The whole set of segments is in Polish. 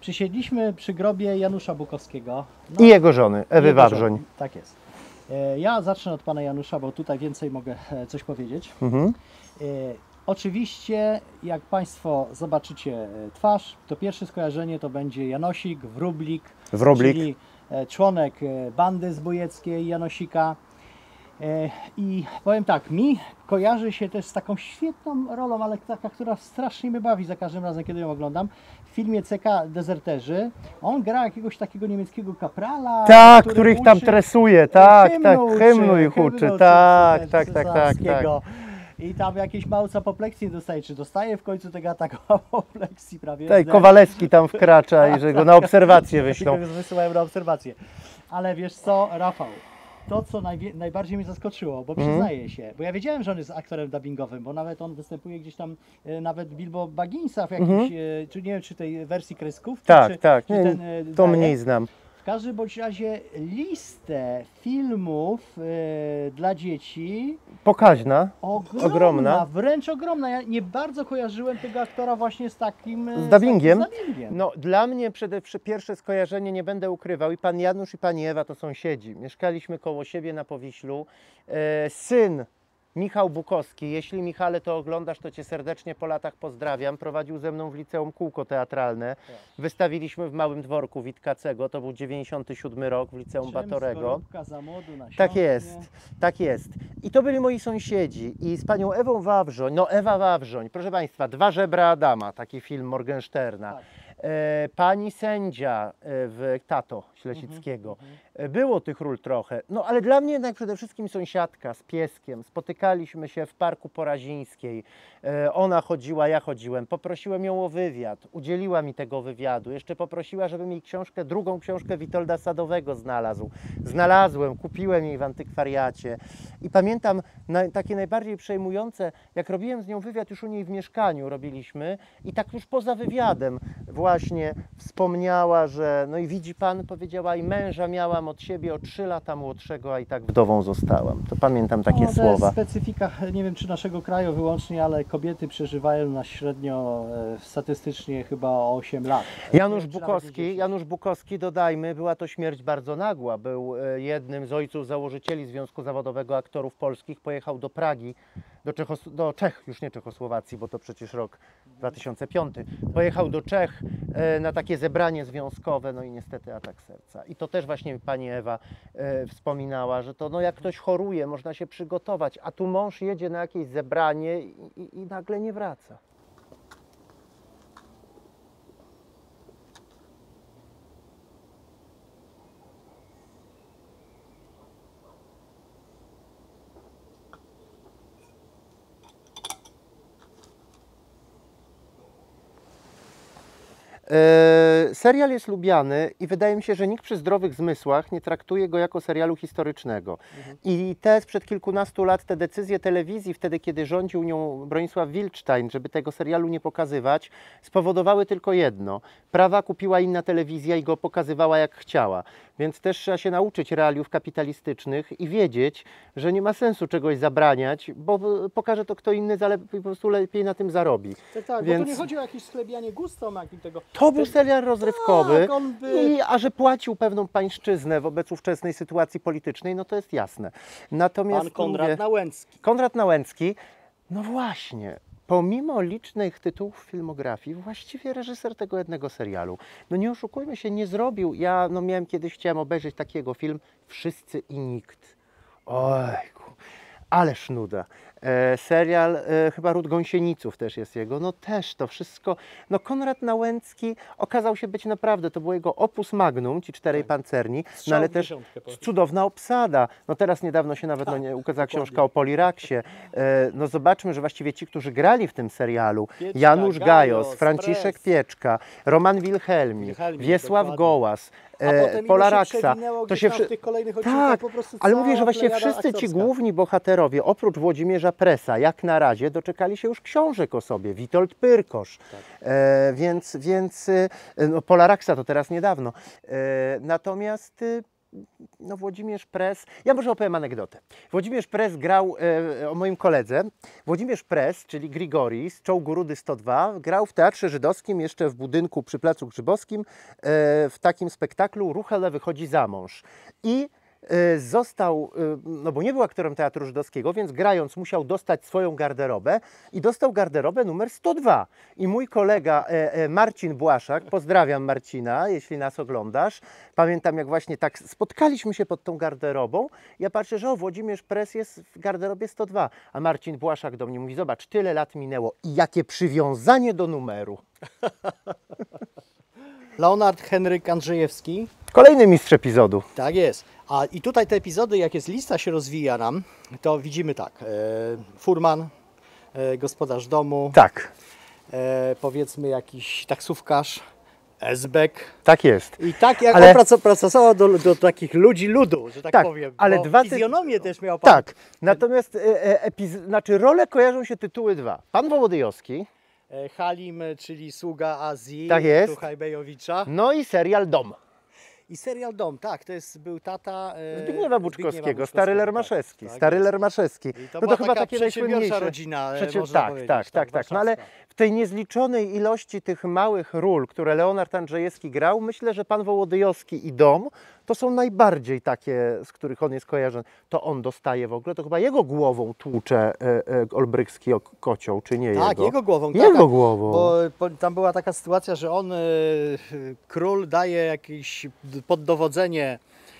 Przysiedliśmy przy grobie Janusza Bukowskiego. I jego żony, Ewy Wawrzoń. Tak jest. Ja zacznę od pana Janusza, bo tutaj więcej mogę coś powiedzieć. Oczywiście, jak państwo zobaczycie twarz, to pierwsze skojarzenie to będzie Janosik, Wróblik, czyli członek bandy zbójeckiej Janosika. I powiem tak, mi kojarzy się też z taką świetną rolą, ale taka, która strasznie mnie bawi za każdym razem, kiedy ją oglądam. W filmie CK Dezerterzy on gra jakiegoś takiego niemieckiego kaprala, tak, który ich tam tresuje, tak, hymnu ich uczy, tak. I tam jakieś małca apopleksji dostaje, czy dostaje w końcu tego ataku apopleksji prawie. Tak, Kowalewski tam wkracza i że go na obserwację wyślą. Wysyłają na obserwację. Ale wiesz co, Rafał, to co najbardziej mnie zaskoczyło, bo przyznaję się, bo ja wiedziałem, że on jest aktorem dubbingowym, bo nawet on występuje gdzieś tam, nawet Bilbo Bagginsa w jakiejś, czy nie wiem, czy tej wersji kreskówki, tak, czy ten, to mniej znam. W każdym bądź razie listę filmów dla dzieci pokaźna, ogromna, wręcz ogromna. Ja nie bardzo kojarzyłem tego aktora właśnie z takim z dubbingiem. No, dla mnie pierwsze skojarzenie, nie będę ukrywał, i pan Janusz i pani Ewa to sąsiedzi. Mieszkaliśmy koło siebie na Powiślu. Syn Michał Bukowski, jeśli Michale to oglądasz, to Cię serdecznie po latach pozdrawiam. Prowadził ze mną w liceum kółko teatralne. Wystawiliśmy w Małym Dworku Witkacego, to był 97 rok w liceum Batorego. Za młodu na tak jest, tak jest. I to byli moi sąsiedzi. I z panią Ewą Wawrzoń, no Ewa Wawrzoń, proszę Państwa, Dwa żebra Adama, taki film Morgensterna. Tak. Pani sędzia w Tato Ślesickiego. Było tych ról trochę, no ale dla mnie jednak przede wszystkim sąsiadka z pieskiem. Spotykaliśmy się w Parku Porazińskiej. Ona chodziła, ja chodziłem. Poprosiłem ją o wywiad. Udzieliła mi tego wywiadu. Jeszcze poprosiła, żebym jej drugą książkę Witolda Sadowego znalazł. Znalazłem, kupiłem jej w antykwariacie. I pamiętam takie najbardziej przejmujące, jak robiłem z nią wywiad już u niej w mieszkaniu robiliśmy i tak już poza wywiadem właśnie wspomniała, że no i widzi pan, powiedziała, i męża miałam od siebie o 3 lata młodszego, a i tak wdową zostałam. To pamiętam takie słowa. To jest specyfika, nie wiem czy naszego kraju wyłącznie, ale kobiety przeżywają na średnio statystycznie chyba o 8 lat. Janusz Bukowski, dodajmy, była to śmierć bardzo nagła. Był jednym z ojców założycieli Związku Zawodowego Aktorów Polskich. Pojechał do Pragi, do Czech, już nie Czechosłowacji, bo to przecież rok 2005. Pojechał do Czech na takie zebranie związkowe, no i niestety atak serca. I to też właśnie pani Ewa wspominała, że to no jak ktoś choruje, można się przygotować, a tu mąż jedzie na jakieś zebranie i nagle nie wraca. Serial jest lubiany i wydaje mi się, że nikt przy zdrowych zmysłach nie traktuje go jako serialu historycznego. I sprzed kilkunastu lat te decyzje telewizji, wtedy kiedy rządził nią Bronisław Wildstein, żeby tego serialu nie pokazywać, spowodowały tylko jedno. Prawa kupiła inna telewizja i go pokazywała jak chciała. Więc też trzeba się nauczyć realiów kapitalistycznych i wiedzieć, że nie ma sensu czegoś zabraniać, bo pokaże to kto inny, po prostu lepiej na tym zarobi. Tak, więc... bo tu nie chodzi o jakieś sklebianie gustom, tego. To był serial rozrywkowy, a że płacił pewną pańszczyznę wobec ówczesnej sytuacji politycznej, no to jest jasne. Natomiast pan Konrad Nałęcki. Konrad Nałęcki, no właśnie. Pomimo licznych tytułów filmografii, właściwie reżyser tego jednego serialu. No nie oszukujmy się, nie zrobił. Ja miałem kiedyś, chciałem obejrzeć takiego film Wszyscy i nikt. Ojku, ależ nuda. Serial, chyba Ród Gąsieniców też jest jego, no też to wszystko. No Konrad Nałęcki okazał się być naprawdę, to było jego opus magnum, ci 4 pancerni, no ale też cudowna obsada. No teraz niedawno się nawet ukazała książka o Poliraksie. No zobaczmy, że właściwie ci, którzy grali w tym serialu, Janusz Gajos, Franciszek Pieczka, Roman Wilhelmi, Wiesław Gołas, Pola-Raksa, to się w tych kolejnych tak, po prostu ale mówię, że właściwie wszyscy ci główni bohaterowie, oprócz Włodzimierza Presa, jak na razie doczekali się już książek o sobie, Witold Pyrkosz, więc no, Pola-Raksa to teraz niedawno. Natomiast no Włodzimierz Press, ja może opowiem anegdotę. Włodzimierz Press grał, o moim koledze, Włodzimierz Press, czyli Grigori z Czołgu Rudy 102, grał w Teatrze Żydowskim jeszcze w budynku przy Placu Grzybowskim w takim spektaklu Ruchele wychodzi za mąż. I został, no bo nie był aktorem Teatru Żydowskiego, więc grając musiał dostać swoją garderobę i dostał garderobę numer 102. I mój kolega Marcin Błaszak, pozdrawiam Marcina, jeśli nas oglądasz, pamiętam jak właśnie tak spotkaliśmy się pod tą garderobą, ja patrzę, że o, Włodzimierz Press jest w garderobie 102, a Marcin Błaszak do mnie mówi, zobacz, tyle lat minęło i jakie przywiązanie do numeru. Leonard Henryk Andrzejewski. Kolejny mistrz epizodu. Tak jest. I tutaj te epizody, jak jest lista się rozwija nam, to widzimy tak, furman, gospodarz domu, Tak, powiedzmy jakiś taksówkarz, esbek. tak jest. I tak jak Ale- on pracował do takich ludzi ludu, że tak, Tak, powiem. ale bo dwa ty- fizjonomię też miał pan. Tak, natomiast znaczy role kojarzą się tytuły dwa. Pan Wołodyjowski, Halim, czyli sługa Azji, Tak jest. Tuchajbejowicza. no i serial Dom. I serial Dom, tak, był tata Zbigniewa Buczkowskiego, stary tak, Lermaszewski, tak stary jest. Lermaszewski. I to No była to chyba taka takie przedsiębiorcza najsłynniejsze. rodzina, można Tak, powiedzieć, tak. No ale warszawska. w tej niezliczonej ilości tych małych ról, które Leonard Andrzejewski grał, myślę, że pan Wołodyjowski i Dom to są najbardziej takie, z których on jest kojarzony. To on dostaje w ogóle, to chyba jego głową tłucze olbrychski kocioł, czy nie Tak, jego? jego głową. Jego tak, głową. Bo tam była taka sytuacja, że on, król daje jakieś poddowodzenie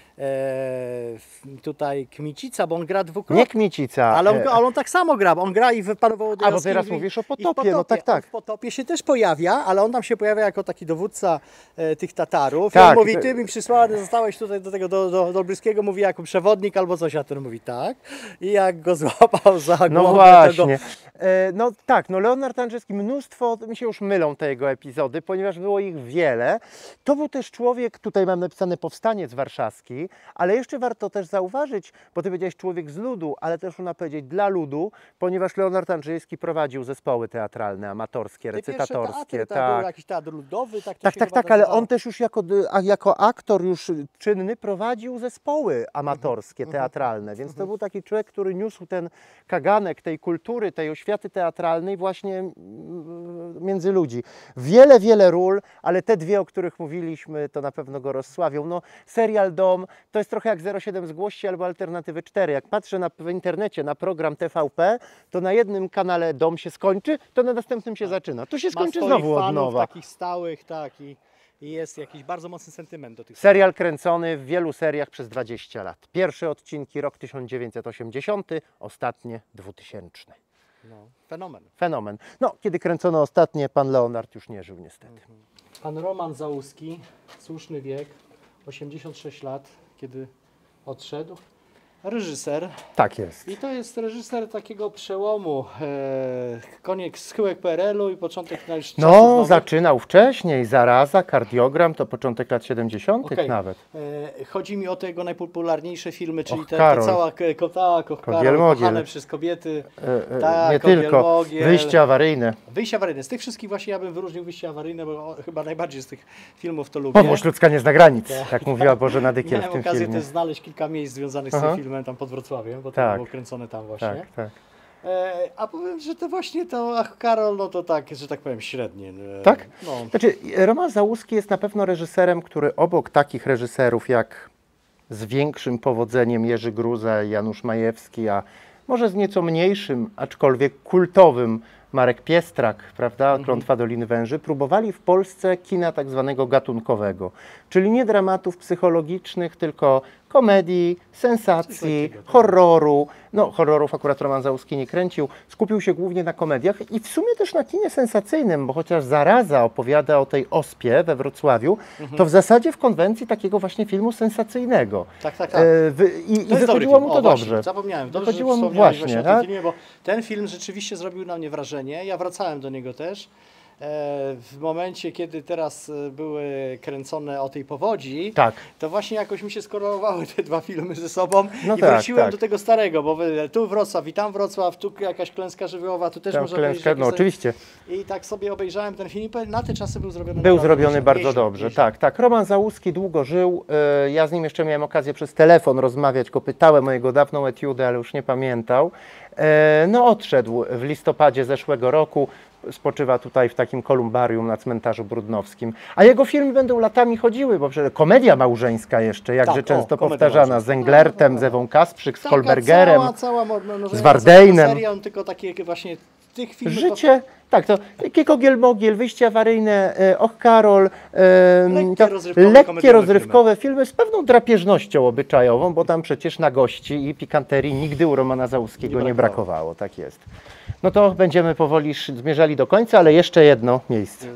tutaj Kmicica, bo on gra dwukrotnie. Nie Kmicica. Ale on tak samo gra, on gra i w Panu Wołodyjowskim. A bo teraz mówisz o i w Potopie, no tak, tak. On w Potopie się też pojawia, ale on tam się pojawia jako taki dowódca tych Tatarów. Tak, I on mówi, to- ty mi przysłałeś, zostałeś tutaj do Olbryskiego, mówi jako przewodnik albo coś, a ten mówi tak. I jak go złapał za głowę, No to go... właśnie. No tak, no Leonard Andrzejewski, mnóstwo, mi się już mylą te jego epizody, ponieważ było ich wiele. To był też człowiek, tutaj mam napisane powstaniec warszawski, ale jeszcze warto też zauważyć, bo ty powiedziałeś człowiek z ludu, ale też można powiedzieć dla ludu, ponieważ Leonard Andrzejewski prowadził zespoły teatralne, amatorskie, Te pierwsze recytatorskie. teatry, tak, był jakiś teatr ludowy, tak to się chyba Tak, ale nazywało. on też już jako aktor już czynny prowadził zespoły amatorskie, teatralne, więc to był taki człowiek, który niósł ten kaganek tej kultury, tej oświaty teatralnej właśnie między ludzi. Wiele ról, ale te dwie, o których mówiliśmy, to na pewno go rozsławią. No, serial Dom to jest trochę jak 07 Zgłoście albo Alternatywy 4. Jak patrzę w internecie na program TVP, to na jednym kanale Dom się skończy, to na następnym się zaczyna. Tu się Ma skończy swoich znowu od fanów nowa. takich stałych, tak, i jest jakiś bardzo mocny sentyment do tych Serial kręcony w wielu seriach przez 20 lat. Pierwsze odcinki rok 1980, ostatnie 2000. no, fenomen. Fenomen. No, kiedy kręcono ostatnie, pan Leonard już nie żył niestety. Pan Roman Załuski, słuszny wiek, 86 lat, kiedy odszedł. Reżyser. Tak jest. I to jest reżyser takiego przełomu, koniec schyłek PRL-u i początek czasów No, nowych. zaczynał wcześniej, Zaraza, Kardiogram, to początek lat 70. Okej. nawet. Chodzi mi o te jego najpopularniejsze filmy, czyli Och, te Karol. cała Kogiel-Mogiel. kochane przez kobiety. Nie Kogiel, tylko, Mogiel. wyjście awaryjne. Wyjście awaryjne. Z tych wszystkich właśnie ja bym wyróżnił Wyjście awaryjne, bo chyba najbardziej z tych filmów to lubię. Podłość ludzka nie zna granic, jak mówiła Bożena Dykiel w Miałem tym okazję filmie. też znaleźć kilka miejsc związanych z Aha. tym filmem tam pod Wrocławiem, bo to Tak. było kręcone tam właśnie. Tak, tak. A powiem, że to właśnie to, ach Karol, no to tak, że tak powiem średnie. Tak? No. Znaczy, Roman Załuski jest na pewno reżyserem, który obok takich reżyserów jak z większym powodzeniem Jerzy Gruza i Janusz Majewski, a może z nieco mniejszym, aczkolwiek kultowym Marek Piestrak, prawda, Klątwa Doliny Węży, próbowali w Polsce kina tak zwanego gatunkowego, czyli nie dramatów psychologicznych, tylko komedii, sensacji, horroru. No, horrorów akurat Roman Załuski nie kręcił, skupił się głównie na komediach i w sumie też na kinie sensacyjnym, bo chociaż Zaraza opowiada o tej ospie we Wrocławiu, to w zasadzie w konwencji takiego właśnie filmu sensacyjnego. Tak. I To jest dobry wychodziło film. mu to Właśnie, dobrze. zapomniałem. Dobrze, Wychodziło że mu wspomniałeś właśnie, o tym tak? filmie, bo ten film rzeczywiście zrobił na mnie wrażenie. Ja wracałem do niego też. w momencie, kiedy teraz były kręcone o tej powodzi, Tak. to właśnie jakoś mi się skorelowały te dwa filmy ze sobą No i tak, wróciłem tak. do tego starego, bo tu Wrocław i tam Wrocław, tu jakaś klęska żywiołowa, tu też Tam można klęska, powiedzieć. no oczywiście. I tak sobie obejrzałem ten film i na te czasy był zrobiony Był naprawdę zrobiony dobrze. bardzo Jesień, dobrze, jesień. tak, tak. Roman Załuski długo żył, ja z nim jeszcze miałem okazję przez telefon rozmawiać, go pytałem o jego dawną etiudę, ale już nie pamiętał. No odszedł w listopadzie zeszłego roku, spoczywa tutaj w takim kolumbarium na cmentarzu brudnowskim. A jego filmy będą latami chodziły, bo przecież komedia małżeńska jeszcze, jakże Tak, często komedia powtarzana, z małżeńska. Englertem, z Ewą Kasprzyk, z Taka Kolbergerem. cała z Wardejnem. Serial, tylko takie właśnie tych filmów. Życie, tak, to Kiekogiel Mogiel, Wyjście awaryjne, Och Karol, Lekkie, to rozrywkowe, lekkie komediowe rozrywkowe filmy z pewną drapieżnością obyczajową, bo tam przecież na gości i pikanterii nigdy u Romana Załuskiego nie brakowało, tak jest. No to będziemy powoli zmierzali do końca, ale jeszcze jedno miejsce.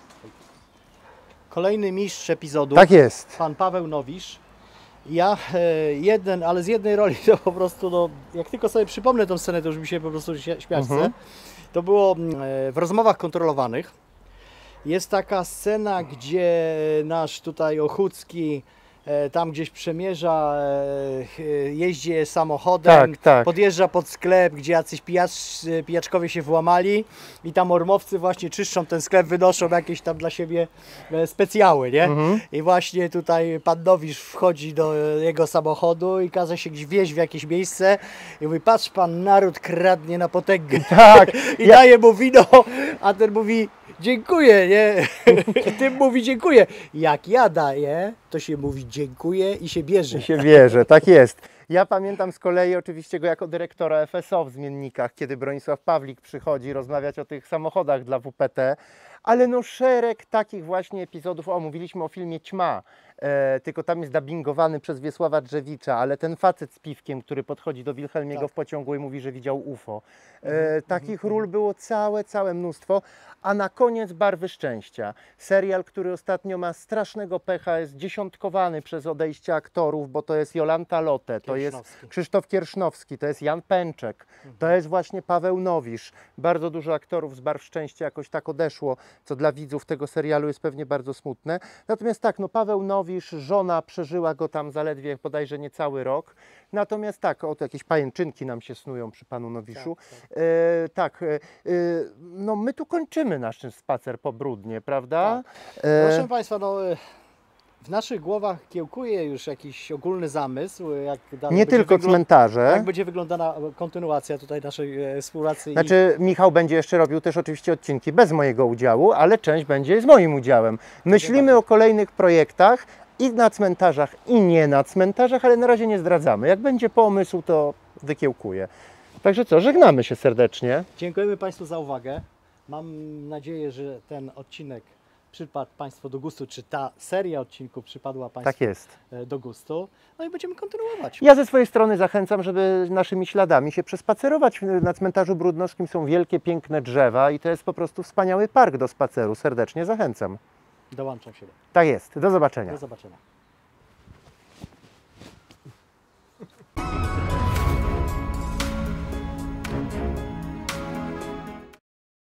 Kolejny mistrz epizodu. Tak jest. Pan Paweł Nowisz. Ja ale z jednej roli to po prostu, no, jak tylko sobie przypomnę tą scenę, to już mi się po prostu śmiać chce. To było w rozmowach kontrolowanych. Jest taka scena, gdzie nasz tutaj Ochucki tam gdzieś przemierza, jeździ samochodem, Tak. podjeżdża pod sklep, gdzie jacyś pijaczkowie się włamali i tam ormowcy właśnie czyszczą ten sklep, wynoszą jakieś tam dla siebie specjały, nie? I właśnie tutaj pan Nowisz wchodzi do jego samochodu i każe się gdzieś wieźć w jakieś miejsce i mówi, patrz pan, naród kradnie na potęgę. Tak. I daje mu wino, a ten mówi, dziękuję, nie? Tym mówi dziękuję. Jak ja daję, to się mówi dziękuję i się bierze. I się wierzy, tak jest. Ja pamiętam z kolei oczywiście go jako dyrektora FSO w Zmiennikach, kiedy Bronisław Pawlik przychodzi rozmawiać o tych samochodach dla WPT, ale no szereg takich właśnie epizodów. O, mówiliśmy o filmie Ćma, tylko tam jest dubbingowany przez Wiesława Drzewicza, ale ten facet z piwkiem, który podchodzi do Wilhelmiego w pociągu i mówi, że widział UFO. Takich ról było całe mnóstwo, a na koniec Barwy Szczęścia. Serial, który ostatnio ma strasznego pecha, jest dziesiątkowany przez odejście aktorów, bo to jest Jolanta Lotte, to jest Krzysztof Kiersznowski, to jest Jan Pęczek, to jest właśnie Paweł Nowisz. Bardzo dużo aktorów z Barw Szczęścia jakoś tak odeszło, co dla widzów tego serialu jest pewnie bardzo smutne. Natomiast tak, no Paweł Nowisz, żona przeżyła go tam zaledwie bodajże niecały rok. Natomiast tak, oto jakieś pajęczynki nam się snują przy panu Nowiszu. No my tu kończymy nasz spacer po Brudnie, prawda? Proszę Państwa, no, w naszych głowach kiełkuje już jakiś ogólny zamysł. Jak nie tylko cmentarze. Jak będzie wyglądała kontynuacja tutaj naszej współpracy. Znaczy Michał będzie jeszcze robił też oczywiście odcinki bez mojego udziału, ale część będzie z moim udziałem. Myślimy o kolejnych projektach i na cmentarzach, i nie na cmentarzach, ale na razie nie zdradzamy. Jak będzie pomysł, to wykiełkuję. Także co, żegnamy się serdecznie. Dziękujemy Państwu za uwagę. Mam nadzieję, że ten odcinek przypadł Państwu do gustu, czy ta seria odcinków przypadła Państwu Tak jest. do gustu. No i będziemy kontynuować. Ja ze swojej strony zachęcam, żeby naszymi śladami się przespacerować. Na cmentarzu brudnowskim są wielkie, piękne drzewa i to jest po prostu wspaniały park do spaceru. Serdecznie zachęcam. Dołączam się. Tak jest. Do zobaczenia. Do zobaczenia.